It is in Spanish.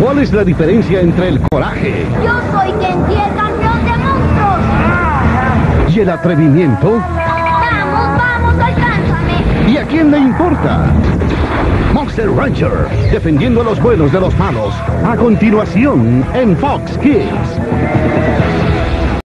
¿Cuál es la diferencia entre el coraje? Yo soy Kenji, el campeón de monstruos. ¿Y el atrevimiento? Vamos, alcánzame. ¿Y a quién le importa? Monster Rancher, defendiendo a los buenos de los malos. A continuación, en Fox Kids.